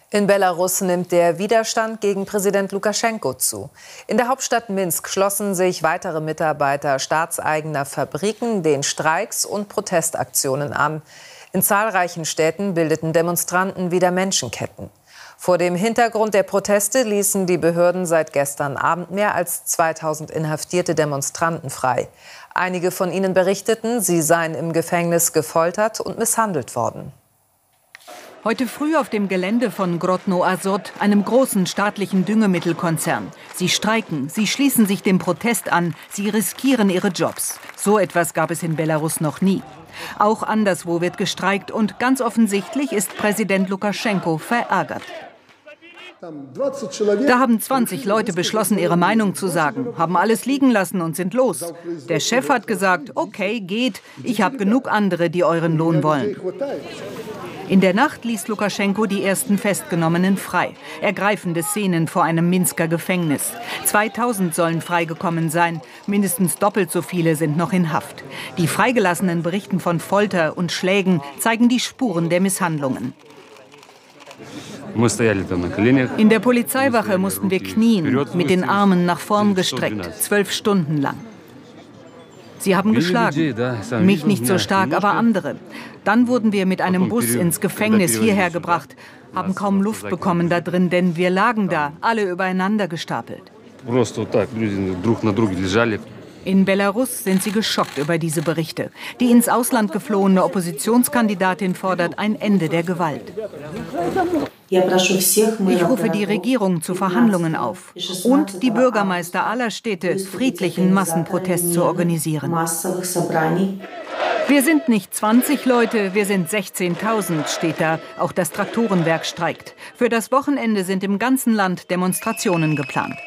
In Belarus nimmt der Widerstand gegen Präsident Lukaschenko zu. In der Hauptstadt Minsk schlossen sich weitere Mitarbeiter staatseigener Fabriken den Streiks und Protestaktionen an. In zahlreichen Städten bildeten Demonstranten wieder Menschenketten. Vor dem Hintergrund der Proteste ließen die Behörden seit gestern Abend mehr als 2000 inhaftierte Demonstranten frei. Einige von ihnen berichteten, sie seien im Gefängnis gefoltert und misshandelt worden. Heute früh auf dem Gelände von Grodno Azot, einem großen staatlichen Düngemittelkonzern. Sie streiken, sie schließen sich dem Protest an, sie riskieren ihre Jobs. So etwas gab es in Belarus noch nie. Auch anderswo wird gestreikt und ganz offensichtlich ist Präsident Lukaschenko verärgert. Da haben 20 Leute beschlossen, ihre Meinung zu sagen, haben alles liegen lassen und sind los. Der Chef hat gesagt, okay, geht, ich habe genug andere, die euren Lohn wollen. In der Nacht ließ Lukaschenko die ersten Festgenommenen frei. Ergreifende Szenen vor einem Minsker Gefängnis. 2000 sollen freigekommen sein. Mindestens doppelt so viele sind noch in Haft. Die Freigelassenen berichten von Folter und Schlägen, zeigen die Spuren der Misshandlungen. In der Polizeiwache mussten wir knien, mit den Armen nach vorn gestreckt, 12 Stunden lang. Sie haben geschlagen. Mich nicht so stark, aber andere. Dann wurden wir mit einem Bus ins Gefängnis hierher gebracht, haben kaum Luft bekommen da drin, denn wir lagen da, alle übereinander gestapelt. In Belarus sind sie geschockt über diese Berichte. Die ins Ausland geflohene Oppositionskandidatin fordert ein Ende der Gewalt. Ich rufe die Regierung zu Verhandlungen auf und die Bürgermeister aller Städte, friedlichen Massenprotest zu organisieren. Wir sind nicht 20 Leute, wir sind 16.000, steht da. Auch das Traktorenwerk streikt. Für das Wochenende sind im ganzen Land Demonstrationen geplant.